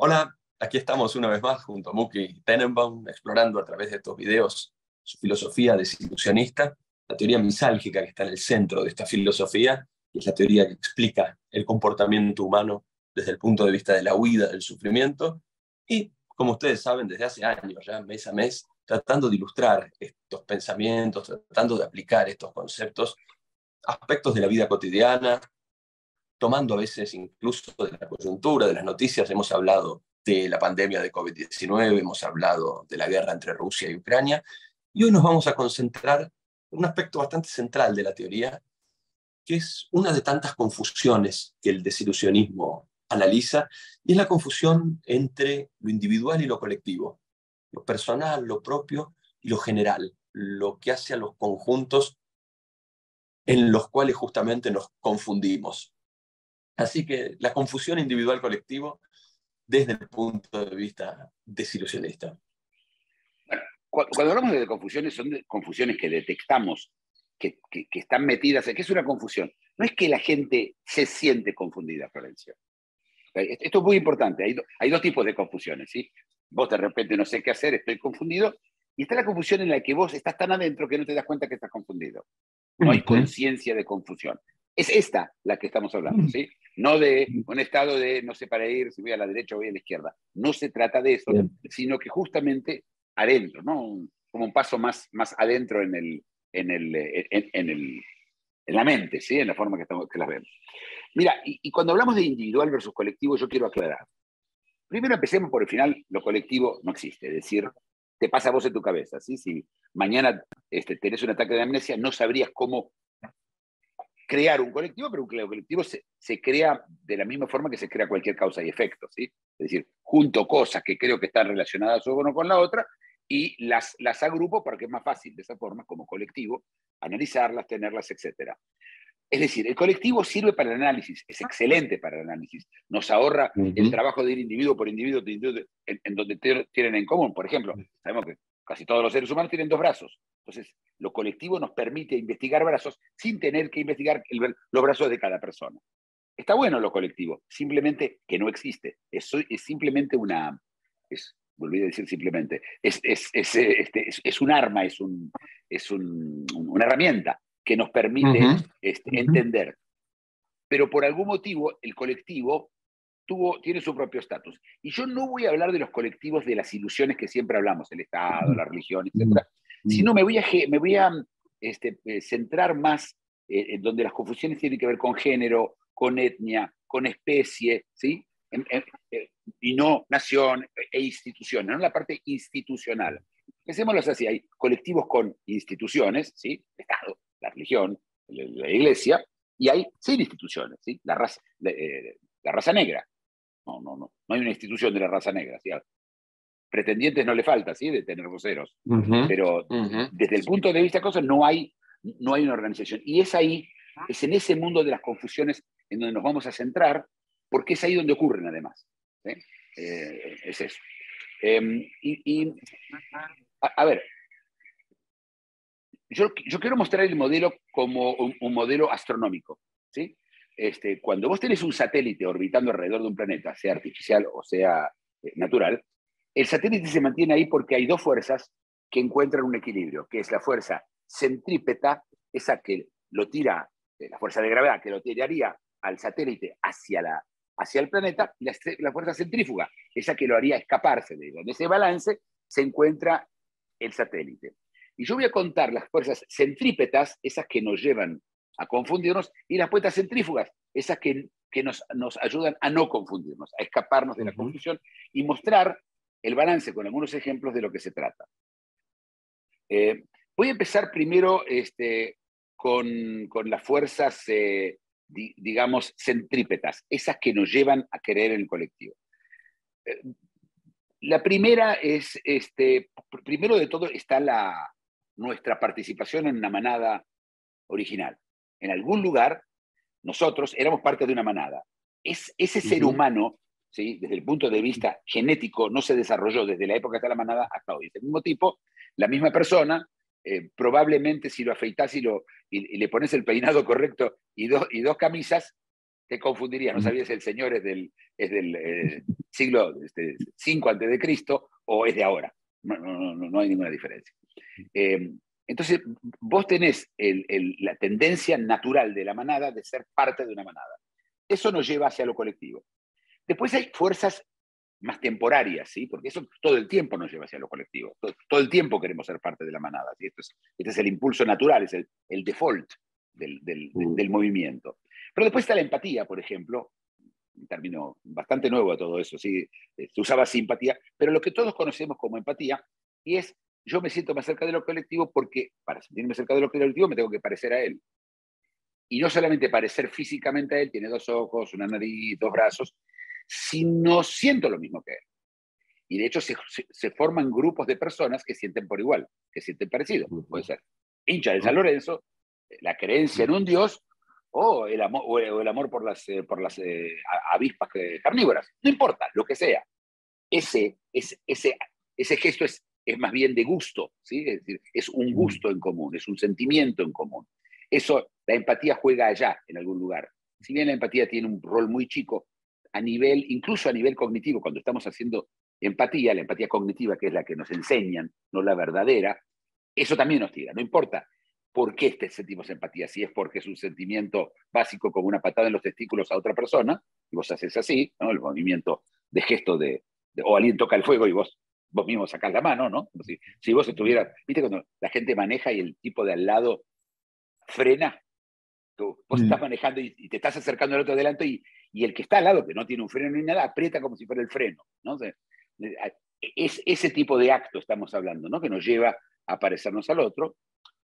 Hola, aquí estamos una vez más junto a Muki Tenenbaum, explorando a través de estos videos su filosofía desilusionista, la teoría misálgica que está en el centro de esta filosofía, y es la teoría que explica el comportamiento humano desde el punto de vista de la huida del sufrimiento, y como ustedes saben, desde hace años, ya mes a mes, tratando de ilustrar estos pensamientos, tratando de aplicar estos conceptos, aspectos de la vida cotidiana, tomando a veces incluso de la coyuntura, de las noticias. Hemos hablado de la pandemia de COVID-19, hemos hablado de la guerra entre Rusia y Ucrania, y hoy nos vamos a concentrar en un aspecto bastante central de la teoría, que es una de tantas confusiones que el desilusionismo analiza, y es la confusión entre lo individual y lo colectivo, lo personal, lo propio y lo general, lo que hace a los conjuntos en los cuales justamente nos confundimos. Así que la confusión individual-colectivo desde el punto de vista desilusionista. Bueno, cuando hablamos de confusiones, son de confusiones que detectamos, que están metidas. ¿Qué es una confusión? No es que la gente se siente confundida, Florencio. Esto es muy importante. Hay dos tipos de confusiones, ¿sí? Vos de repente no sé qué hacer, estoy confundido, y está la confusión en la que vos estás tan adentro que no te das cuenta que estás confundido. No hay conciencia de confusión. Es esta la que estamos hablando, ¿sí? No de un estado de no sé para ir, si voy a la derecha o voy a la izquierda. No se trata de eso, sino que justamente adentro, ¿no? Como un paso más adentro en la mente, ¿sí? En la forma que las vemos. Mira, y cuando hablamos de individual versus colectivo, yo quiero aclarar. Primero empecemos por el final, lo colectivo no existe. Es decir, te pasa a vos en tu cabeza, ¿sí? Si mañana tenés un ataque de amnesia, no sabrías cómo crear un colectivo, pero un colectivo se crea de la misma forma que se crea cualquier causa y efecto, ¿sí? Es decir, junto cosas que creo que están relacionadas una con la otra y las agrupo para que es más fácil de esa forma, como colectivo, analizarlas, tenerlas, etc. Es decir, el colectivo sirve para el análisis, es excelente para el análisis, nos ahorra el trabajo de ir individuo por individuo, en donde tienen en común. Por ejemplo, sabemos que casi todos los seres humanos tienen dos brazos. Entonces, lo colectivo nos permite investigar brazos sin tener que investigar los brazos de cada persona. Está bueno lo colectivo, simplemente que no existe. Es simplemente volví a decir simplemente, es un arma, es una herramienta que nos permite entender. Pero por algún motivo el colectivo tiene su propio estatus. Y yo no voy a hablar de los colectivos de las ilusiones que siempre hablamos, el Estado, la religión, etc., sino me voy a centrar más en donde las confusiones tienen que ver con género, con etnia, con especie, ¿sí? Y no nación e instituciones, no la parte institucional. Pensémoslo así, hay colectivos con instituciones, ¿sí? El Estado, la religión, la iglesia, y hay sin instituciones, ¿sí? La raza negra. No hay una institución de la raza negra, ¿sí? Pretendientes no le falta, ¿sí? De tener voceros. Pero desde el punto de vista de cosas no hay una organización. Y es en ese mundo de las confusiones en donde nos vamos a centrar, porque es ahí donde ocurren además. ¿Sí? Es eso. A ver, yo quiero mostrar el modelo como un modelo astronómico, ¿sí? Cuando vos tenés un satélite orbitando alrededor de un planeta, sea artificial o sea natural, el satélite se mantiene ahí porque hay dos fuerzas que encuentran un equilibrio, que es la fuerza centrípeta, esa que lo tira, la fuerza de gravedad que lo tiraría al satélite hacia el planeta, y la fuerza centrífuga, esa que lo haría escaparse de ese balance, se encuentra el satélite. Y yo voy a contar las fuerzas centrípetas, esas que nos llevan a confundirnos, y las fuerzas centrífugas, esas que nos ayudan a no confundirnos, a escaparnos de la confusión, y mostrar el balance con algunos ejemplos de lo que se trata. Voy a empezar primero con las fuerzas, digamos, centrípetas, esas que nos llevan a creer en el colectivo. La primera es, primero de todo está nuestra participación en una manada original. En algún lugar, nosotros éramos parte de una manada. Ese ser humano, ¿sí? Desde el punto de vista genético, no se desarrolló desde la época de la manada hasta hoy. Es el mismo tipo, la misma persona, probablemente si lo afeitás y le pones el peinado correcto y dos camisas, te confundirías, no sabías si el Señor es del siglo 5 antes de Cristo o es de ahora. No hay ninguna diferencia. Entonces, vos tenés la tendencia natural de la manada de ser parte de una manada. Eso nos lleva hacia lo colectivo. Después hay fuerzas más temporarias, ¿sí? Porque eso todo el tiempo nos lleva hacia lo colectivo. Todo el tiempo queremos ser parte de la manada, ¿sí? Este es el impulso natural, es el default del movimiento. Pero después está la empatía, por ejemplo, un término bastante nuevo a todo eso, ¿sí? Se usaba simpatía, pero lo que todos conocemos como empatía, y es, yo me siento más cerca de lo colectivo porque para sentirme cerca de lo colectivo me tengo que parecer a él. Y no solamente parecer físicamente a él, tiene 2 ojos, una nariz, 2 brazos, sino siento lo mismo que él. Y de hecho se forman grupos de personas que sienten por igual, que sienten parecido. Puede ser hincha de San Lorenzo, la creencia en un dios, o el amor por las avispas carnívoras. No importa, lo que sea. Ese gesto es más bien de gusto, ¿sí? Es decir, es un gusto en común, es un sentimiento en común. Eso, la empatía juega allá, en algún lugar. Si bien la empatía tiene un rol muy chico, incluso a nivel cognitivo, cuando estamos haciendo empatía, la empatía cognitiva, que es la que nos enseñan, no la verdadera, eso también nos tira, no importa por qué sentimos empatía, si es porque es un sentimiento básico como una patada en los testículos a otra persona, y vos haces así, ¿no? El movimiento de gesto o alguien toca el fuego y vos mismo sacás la mano, ¿no? Si vos estuvieras, viste cuando la gente maneja y el tipo de al lado frena, vos estás manejando y te estás acercando al otro adelante y el que está al lado, que no tiene un freno ni nada, aprieta como si fuera el freno, ¿no? O sea, es ese tipo de acto estamos hablando, ¿no? Que nos lleva a parecernos al otro.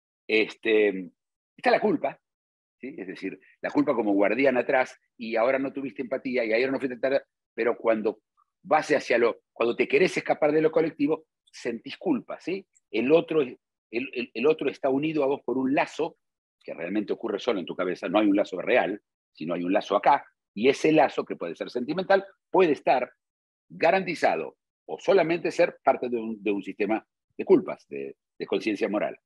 Está la culpa, ¿sí? Es decir, la culpa como guardián atrás y ahora no tuviste empatía y ayer no fuiste tan... Pero cuando vas cuando te querés escapar de lo colectivo, sentís culpa, ¿sí? El otro está unido a vos por un lazo que realmente ocurre solo en tu cabeza, no hay un lazo real, sino hay un lazo acá, y ese lazo, que puede ser sentimental, puede estar garantizado o solamente ser parte de un sistema de culpas, de conciencia moral.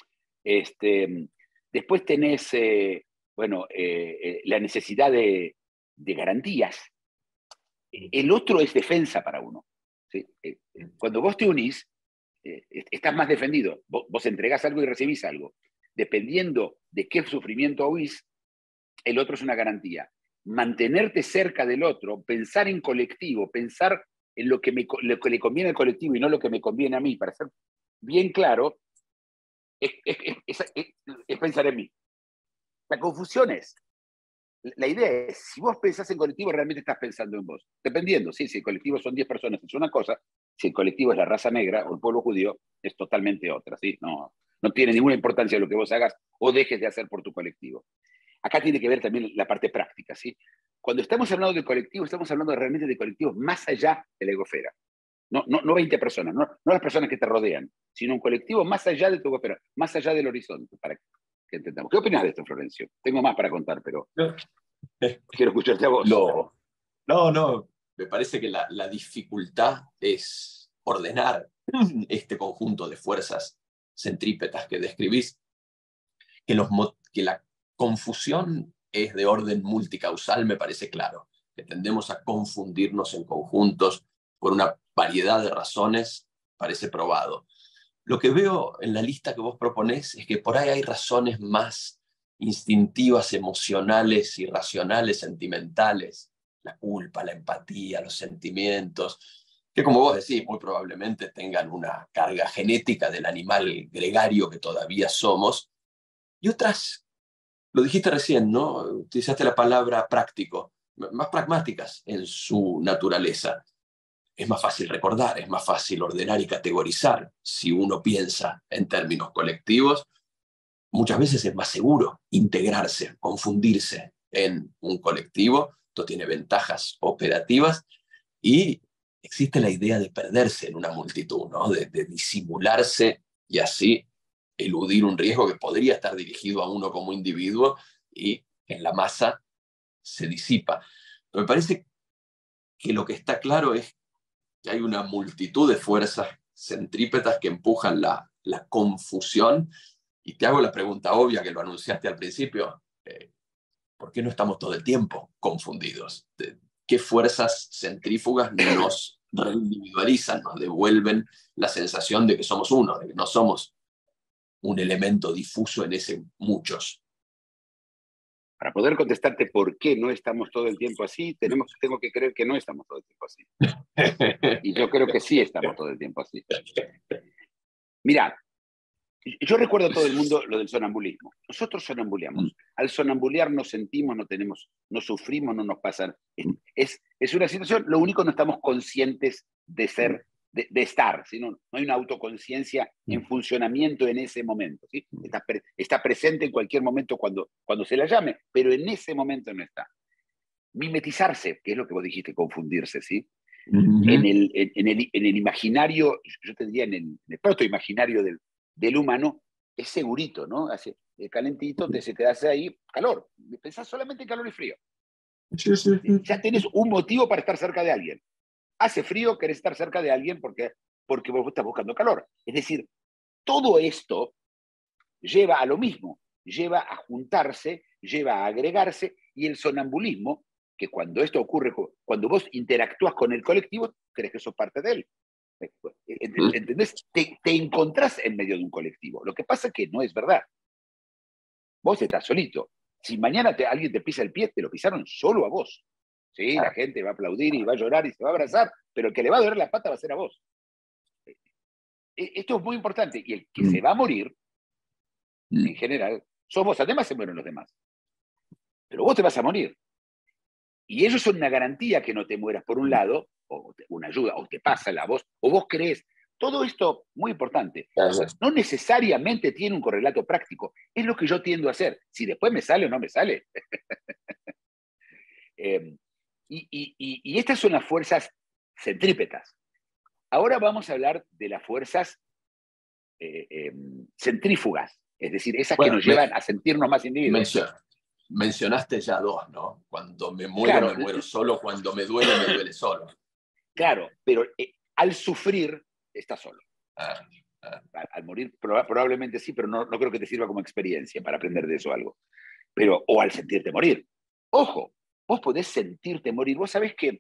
Después tenés, la necesidad de garantías. El otro es defensa para uno, ¿sí? Cuando vos te unís, estás más defendido. Vos entregás algo y recibís algo. Dependiendo de qué sufrimiento huís, el otro es una garantía. Mantenerte cerca del otro, pensar en colectivo, pensar en lo que le conviene al colectivo y no lo que me conviene a mí, para ser bien claro, es pensar en mí. La confusión la idea es, si vos pensás en colectivo, realmente estás pensando en vos. Dependiendo, ¿sí? Si el colectivo son 10 personas, es una cosa. Si el colectivo es la raza negra o el pueblo judío, es totalmente otra, ¿sí? No tiene ninguna importancia lo que vos hagas o dejes de hacer por tu colectivo. Acá tiene que ver también la parte práctica, ¿sí? Cuando estamos hablando de colectivo, estamos hablando realmente de colectivos más allá de la egosfera. No 20 personas, no las personas que te rodean, sino un colectivo más allá de tu egosfera, más allá del horizonte, para que entendamos. ¿Qué opinas de esto, Florencio? Tengo más para contar, pero quiero escucharte a vos. No, me parece que la dificultad es ordenar este conjunto de fuerzas centrípetas que describís, que la confusión es de orden multicausal, me parece claro, que tendemos a confundirnos en conjuntos por una variedad de razones, parece probado. Lo que veo en la lista que vos proponés es que por ahí hay razones más instintivas, emocionales, irracionales, sentimentales, la culpa, la empatía, los sentimientos, que como vos decís, muy probablemente tengan una carga genética del animal gregario que todavía somos, y otras, lo dijiste recién, ¿no? Utilizaste la palabra práctico, más pragmáticas en su naturaleza. Es más fácil recordar, es más fácil ordenar y categorizar. Si uno piensa en términos colectivos, muchas veces es más seguro integrarse, confundirse en un colectivo. Esto tiene ventajas operativas y existe la idea de perderse en una multitud, ¿no? De disimularse y así eludir un riesgo que podría estar dirigido a uno como individuo y en la masa se disipa. Pero me parece que lo que está claro es que hay una multitud de fuerzas centrípetas que empujan la confusión. Y te hago la pregunta obvia que lo anunciaste al principio. ¿por qué no estamos todo el tiempo confundidos? ¿Qué fuerzas centrífugas nos reindividualizan, nos devuelven la sensación de que somos uno, de que no somos un elemento difuso en ese muchos? Para poder contestarte por qué no estamos todo el tiempo así, tengo que creer que no estamos todo el tiempo así. Y yo creo que sí estamos todo el tiempo así. Mira, yo recuerdo a todo el mundo lo del sonambulismo. Nosotros sonambuleamos. Al sonambulear no sentimos, no sufrimos, no nos pasan. Es una situación, lo único no estamos conscientes de ser, de estar, ¿sí? No hay una autoconciencia en funcionamiento en ese momento, ¿sí? Está presente en cualquier momento cuando se la llame, pero en ese momento no está. Mimetizarse, que es lo que vos dijiste, confundirse, ¿sí? En el imaginario, yo te diría en el protoimaginario del humano, es segurito, ¿no? Hace calentito, se te hace ahí calor. Pensás solamente en calor y frío. Ya tenés un motivo para estar cerca de alguien. Hace frío, querés estar cerca de alguien porque vos estás buscando calor. Es decir, todo esto lleva a lo mismo, lleva a juntarse, lleva a agregarse, y el sonambulismo, que cuando esto ocurre, cuando vos interactúas con el colectivo, crees que sos parte de él. ¿Entendés? Te encontrás en medio de un colectivo. Lo que pasa es que no es verdad. Vos estás solito. Si mañana alguien te pisa el pie, te lo pisaron solo a vos. Sí, la gente va a aplaudir y va a llorar y se va a abrazar, pero el que le va a doler la pata va a ser a vos. Esto es muy importante. Y el que se va a morir, en general, sos vos. Además se mueren los demás. Pero vos te vas a morir. Y ellos son una garantía que no te mueras por un lado, o una ayuda, o te pasa la voz, o vos crees. Todo esto, muy importante, no necesariamente tiene un correlato práctico. Es lo que yo tiendo a hacer. Si después me sale o no me sale. Y estas son las fuerzas centrípetas. Ahora vamos a hablar de las fuerzas centrífugas, es decir, esas que nos llevan a sentirnos más individuos. Mencionaste ya dos, ¿no? Cuando me muero, Claro, me muero solo. Cuando me duele solo. Claro, pero al sufrir, estás solo. Al morir probablemente sí, pero no creo que te sirva como experiencia para aprender de eso algo. O al sentirte morir. Ojo, vos podés sentirte morir. Vos sabés que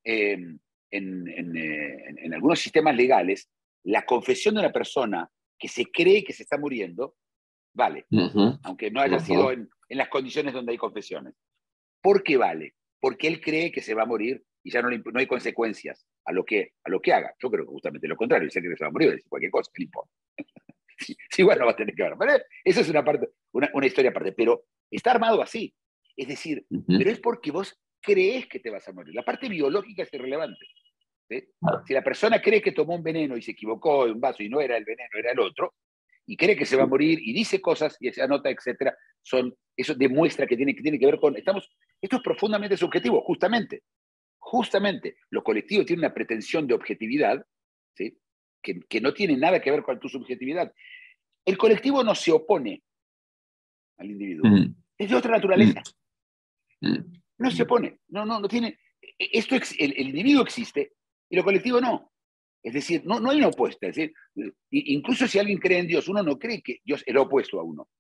en algunos sistemas legales, la confesión de una persona que se cree que se está muriendo, vale, aunque no haya sido en las condiciones donde hay confesiones. ¿Por qué vale? Porque él cree que se va a morir y ya no hay consecuencias a lo que haga. Yo creo que justamente lo contrario, si él cree que se va a morir, decir cualquier cosa, ¿qué le importa? Sí, bueno, va a tener que ver. Pero esa es una historia aparte, pero está armado así. Es decir, pero es porque vos crees que te vas a morir. La parte biológica es irrelevante. ¿Sí? Si la persona cree que tomó un veneno y se equivocó en un vaso y no era el veneno, era el otro, y cree que se va a morir y dice cosas y se anota, etcétera, eso demuestra que tiene que ver con... esto es profundamente subjetivo, justamente. Justamente, lo colectivo tiene una pretensión de objetividad, ¿sí? que no tiene nada que ver con tu subjetividad. El colectivo no se opone al individuo. Es de otra naturaleza. No se opone. No tiene... el individuo existe y lo colectivo no. Es decir, no hay una opuesta. Es decir, incluso si alguien cree en Dios, uno no cree que Dios es lo opuesto a uno.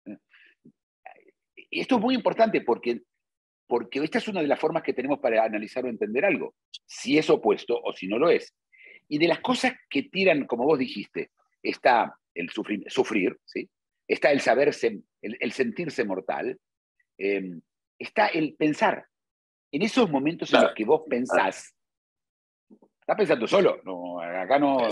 Esto es muy importante porque esta es una de las formas que tenemos para analizar o entender algo, si es opuesto o si no lo es. Y de las cosas que tiran, como vos dijiste, está el sufrir, ¿sí? Está el saberse, el sentirse mortal, está el pensar. En esos momentos en los que vos pensás, estás pensando solo, acá no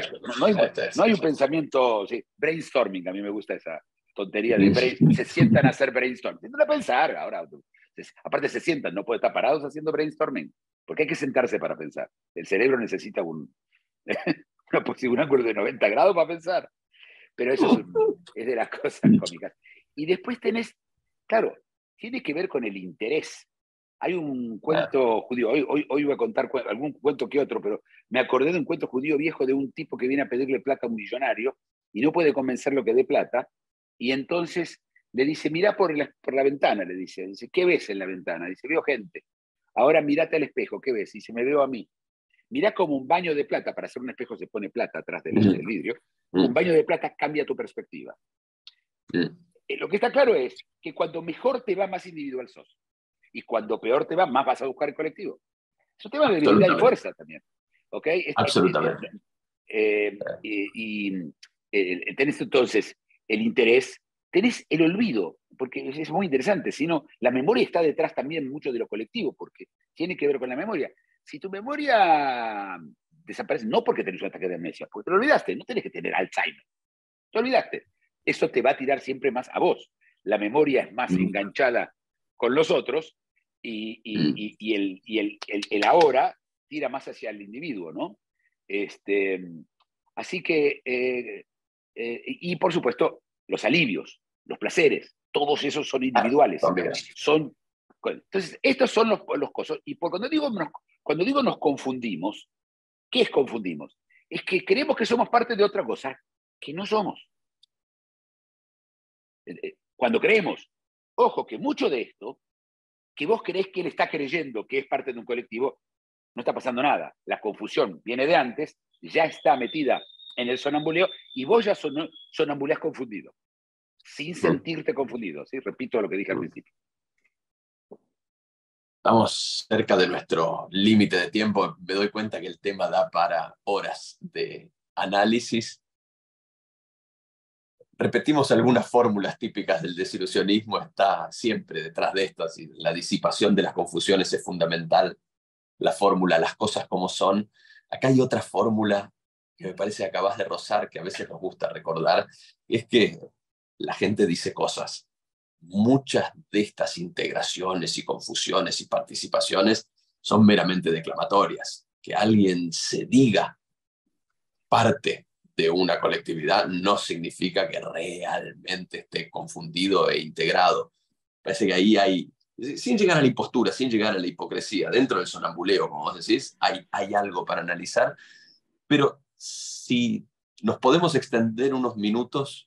hay un pensamiento, ¿sí? Brainstorming, a mí me gusta esa tontería de se sientan a hacer brainstorming. Sientan a pensar, ahora, aparte se sientan, no pueden estar parados haciendo brainstorming, porque hay que sentarse para pensar. El cerebro necesita un ángulo de 90 grados para pensar, pero eso es de las cosas cómicas. Y después tenés, claro, tiene que ver con el interés. Hay un cuento judío, hoy voy a contar algún cuento que otro, pero me acordé de un cuento judío viejo de un tipo que viene a pedirle plata a un millonario y no puede convencerlo que dé plata, y entonces le dice, mirá por la ventana, le dice, ¿qué ves en la ventana? Dice, veo gente. Ahora mirate al espejo, ¿qué ves? Dice, me veo a mí. Mirá como un baño de plata, para hacer un espejo se pone plata atrás del vidrio, un baño de plata cambia tu perspectiva. Lo que está claro es que cuando mejor te va, más individual sos. Y cuando peor te va, más vas a buscar el colectivo. Es un tema de debilidad y Absolutamente, fuerza también. ¿Ok? absolutamente. Tenés entonces el interés, tenés el olvido, porque es muy interesante, sino la memoria está detrás también mucho de lo colectivo, porque tiene que ver con la memoria. Si tu memoria desaparece, no porque tenés un ataque de amnesia, porque te lo olvidaste, no tenés que tener Alzheimer, te olvidaste. Eso te va a tirar siempre más a vos. La memoria es más Mm, enganchada con los otros mm. el ahora tira más hacia el individuo, ¿no? Este, así que, y por supuesto, los alivios, los placeres, todos esos son Ah, individuales. también. Son, entonces, estos son los cosas. Y cuando digo nos confundimos, ¿qué es confundimos? Es que creemos que somos parte de otra cosa que no somos. Cuando creemos, ojo, que mucho de esto, que vos creés que él está creyendo que es parte de un colectivo, no está pasando nada. La confusión viene de antes, ya está metida en el sonambuleo y vos ya sonambuleás confundido, sin Mm, sentirte confundido. ¿Sí? Repito lo que dije al mm. principio. Estamos cerca de nuestro límite de tiempo. Me doy cuenta que el tema da para horas de análisis. Repetimos algunas fórmulas típicas del desilusionismo, está siempre detrás de esto. Así, la disipación de las confusiones es fundamental. La fórmula, las cosas como son. Acá hay otra fórmula que me parece que acabas de rozar, que a veces nos gusta recordar, y es que la gente dice cosas. Muchas de estas integraciones y confusiones y participaciones son meramente declamatorias. Que alguien se diga parte de una colectividad no significa que realmente esté confundido e integrado. Parece que ahí hay, sin llegar a la impostura, sin llegar a la hipocresía, dentro del sonambuleo, como vos decís, hay algo para analizar, pero si nos podemos extender unos minutos,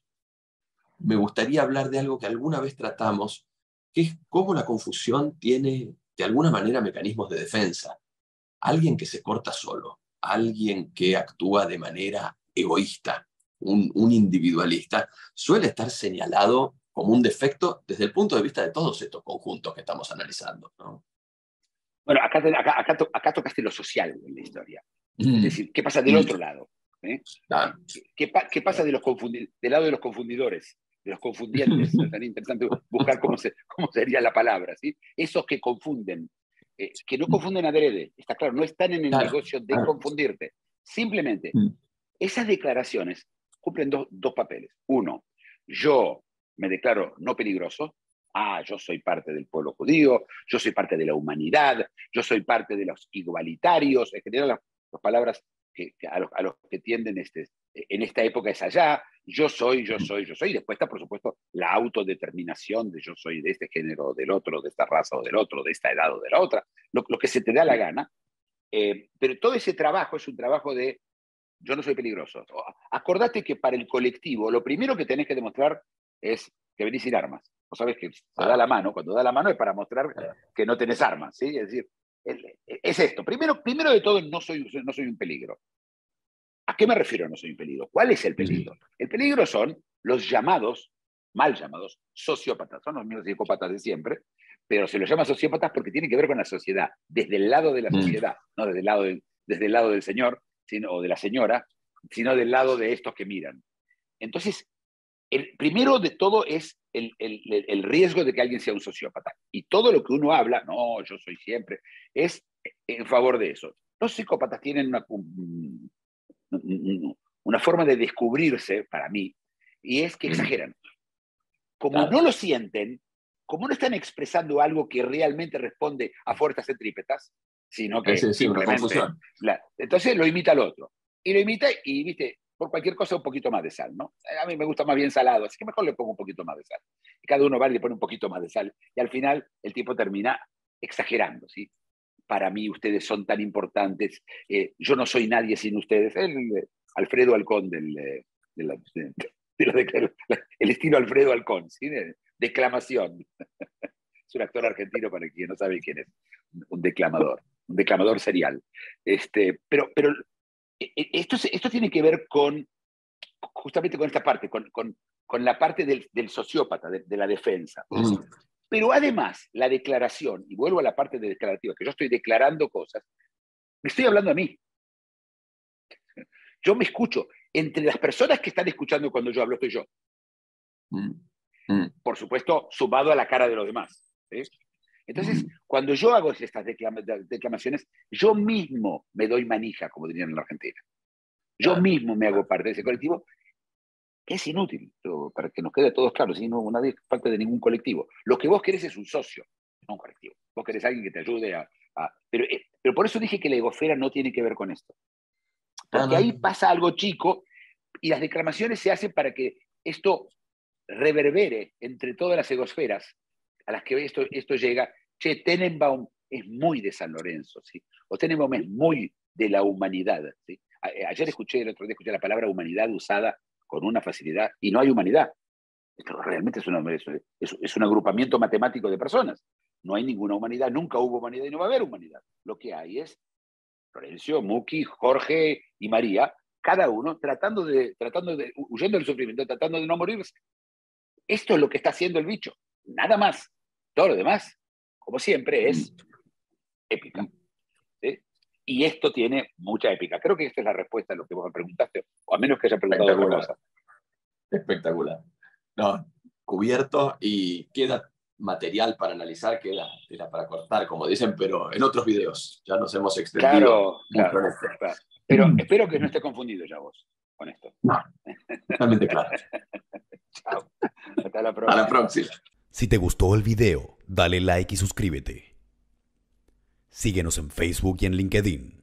me gustaría hablar de algo que alguna vez tratamos, que es cómo la confusión tiene de alguna manera mecanismos de defensa. Alguien que se corta solo, alguien que actúa de manera egoísta, un individualista, suele estar señalado como un defecto desde el punto de vista de todos estos conjuntos que estamos analizando, ¿no? Bueno, acá tocaste lo social en la historia. Es Mm. decir, ¿qué pasa del Y, otro lado? ¿Eh? ah, ¿Qué pasa de del lado de los confundidores, de los confundientes? Es tan interesante buscar cómo sería la palabra, ¿sí? Esos que confunden, que no confunden adrede, está claro, no están en el claro, negocio de claro. confundirte. Simplemente, Mm. esas declaraciones cumplen dos papeles. Uno, yo me declaro no peligroso. Ah, yo soy parte del pueblo judío, yo soy parte de la humanidad, yo soy parte de los igualitarios, en general las palabras a los que tienden en esta época es allá, yo soy, yo soy, yo soy. Y después está, por supuesto, la autodeterminación de yo soy de este género, del otro, de esta raza o del otro, de esta edad o de la otra, lo que se te da la gana. Pero todo ese trabajo es un trabajo de yo no soy peligroso. Acordate que para el colectivo lo primero que tenés que demostrar es que venís sin armas. Vos sabés que se da Ah, la mano, cuando da la mano es para mostrar ah, que no tenés armas, ¿sí? Es decir, es esto. Primero de todo, no soy un peligro. ¿A qué me refiero no soy un peligro? ¿Cuál es el mm, peligro? El peligro son los llamados, mal llamados, sociópatas. Son los mismos psicópatas de siempre, pero se los llama sociópatas porque tiene que ver con la sociedad, desde el lado de la mm, sociedad, no desde el lado del señor o de la señora, sino del lado de estos que miran. Entonces, el primero de todo es el riesgo de que alguien sea un sociópata. Y todo lo que uno habla, no, yo soy siempre, es en favor de eso. Los psicópatas tienen una forma de descubrirse, para mí, y es que mm, exageran. Como no claro. lo sienten, como no están expresando algo que realmente responde a fuerzas centrípetas, sino Es que decir, una simplemente, confusión. entonces lo imita al otro. Y lo imita y, viste, por cualquier cosa un poquito más de sal, ¿no? A mí me gusta más bien salado, así que mejor le pongo un poquito más de sal. Y cada uno va y le pone un poquito más de sal. Y al final el tipo termina exagerando, ¿sí? Para mí ustedes son tan importantes, yo no soy nadie sin ustedes. Alfredo Alcón el estilo Alfredo Alcón, ¿sí? De declamación. Es un actor argentino para quien no sabe quién es, un declamador serial. Pero esto tiene que ver justamente con esta parte, con la parte del sociópata, de la defensa. Mm. Pero además, la declaración, y vuelvo a la parte de declarativa, que yo estoy declarando cosas, me estoy hablando a mí. Yo me escucho. Entre las personas que están escuchando cuando yo hablo, estoy yo. Mm. Mm. Por supuesto, sumado a la cara de los demás. ¿Sí? Entonces, cuando yo hago estas declamaciones, yo mismo me doy manija, como dirían en la Argentina. Yo mismo me hago parte de ese colectivo, que es inútil, para que nos quede a todos claros, si no nadie es parte de ningún colectivo. Lo que vos querés es un socio, no un colectivo. Vos querés a alguien que te ayude pero por eso dije que la egosfera no tiene que ver con esto. Porque ahí pasa algo chico y las declamaciones se hacen para que esto reverbere entre todas las egosferas a las que esto llega. Che, Tenenbaum es muy de San Lorenzo, ¿sí? O Tenenbaum es muy de la humanidad, ¿sí? El otro día escuché la palabra humanidad usada con una facilidad, y no hay humanidad. Esto realmente es un agrupamiento matemático de personas. No hay ninguna humanidad, nunca hubo humanidad y no va a haber humanidad. Lo que hay es Florencio, Muki, Jorge y María, cada uno huyendo del sufrimiento, tratando de no morirse. Esto es lo que está haciendo el bicho, nada más. Todo lo demás, como siempre, es épica. ¿Sí? Y esto tiene mucha épica. Creo que esta es la respuesta a lo que vos me preguntaste, o a menos que haya preguntado otra cosa. Espectacular. No, cubierto y queda material para analizar, queda para cortar, como dicen, pero en otros videos. Ya nos hemos extendido. Claro. Pero espero que no estés confundido ya vos con esto. No, totalmente claro. Chao. Hasta la próxima. A la próxima. Si te gustó el video, dale like y suscríbete. Síguenos en Facebook y en LinkedIn.